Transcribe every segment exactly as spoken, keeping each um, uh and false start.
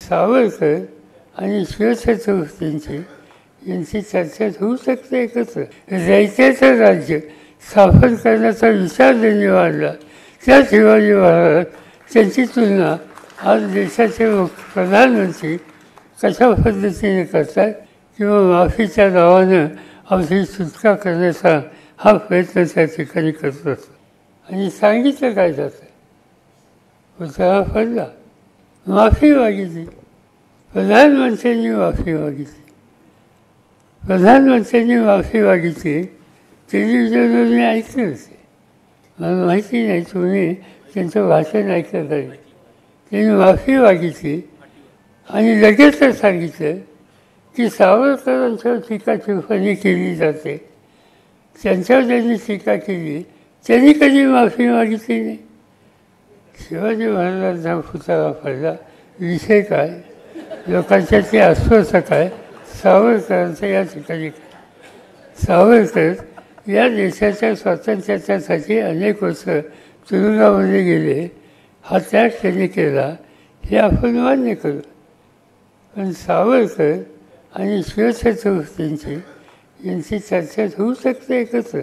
सावरकर आणि शिवछत्रपतींची यांची चर्चा होऊ शकते एकत्र. रयतेचं राज्य स्थापन करण्याचा विचार त्यांनी मांडला. त्या शिवाजी महाराज त्यांची तुलना आज देशाचे प्रधानमंत्री कशा पद्धतीने करतात किंवा माफीच्या नावानं आपली सुटका करण्याचा हा प्रयत्न त्या ठिकाणी करत असतो. आणि सांगितलं काय जातं, पुतळा पडला, माफी मागितली, प्रधानमंत्र्यांनी माफी मागितली. प्रधानमंत्र्यांनी माफी मागितली टेलिव्हिजनवर मी ऐकलं असे, मला माहिती नाही तुम्ही त्यांचं भाषण ऐकलं तरी. त्यांनी माफी मागितली आणि लगेचच सांगितलं की सावरकरांच्यावर टीका टिप्पणी केली जाते, त्यांच्यावर त्यांनी टीका केली, त्यांनी कधी माफी मागितली नाही. शिवाजी महाराजांचा पुतळा पडला, विषय काय, लोकांच्या ते अस्वस्थ काय, सावरकरांचं या ठिकाणी. सावरकर या देशाच्या स्वातंत्र्यासाठी अनेक वर्ष तुरुंगामध्ये गेले, हा त्याग त्यांनी केला, हे आपण मान्य करू. पण सावरकर आणि शिवछत्रपतींची यांची चर्चा होऊ शकते एकत्र.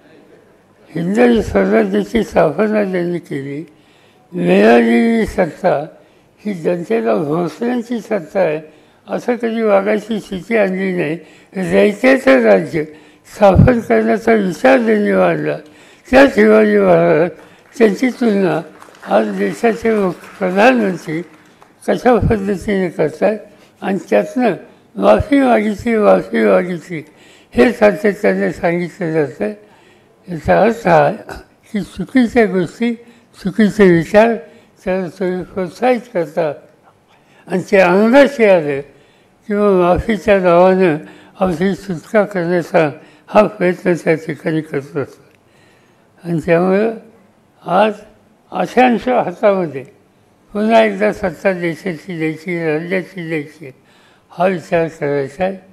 हिंदवी स्वराज्याची स्थापना त्यांनी केली. मिळालेली सत्ता ही जनतेला भोसण्याची सत्ता आहे असं कधी वागायची स्थिती आणली नाही. रयतेचं राज्य स्थापन करण्याचा विचार त्यांनी मांडला. त्या शिवाजी महाराज त्यांची तुलना आज देशाचे प्रधानमंत्री कशा पद्धतीने करतात आणि त्यातनं माफी मागितली माफी मागितली हे सातत्याने सांगितलं जातं. याचा अर्थ हा की चुकीच्या गोष्टी, चुकीचे विचार त्याला तुम्ही प्रोत्साहित करतात आणि ते अंगाशी आलं किंवा माफीच्या नावानं आपली सुटका करण्याचा हा प्रयत्न त्या ठिकाणी करत असतो. आणि त्यामुळं आज अशांच्या हातामध्ये पुन्हा एकदा सत्ता देशाची द्यायची, राज्याची द्यायची हा विचार करायचा आहे.